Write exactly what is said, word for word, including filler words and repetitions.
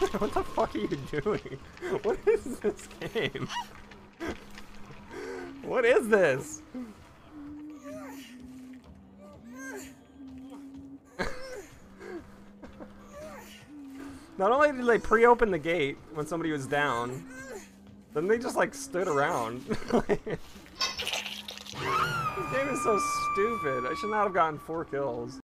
What the fuck are you doing? What is this game? What is this? Not only did they pre-open the gate when somebody was down, then they just like stood around. This game is so stupid. I should not have gotten four kills.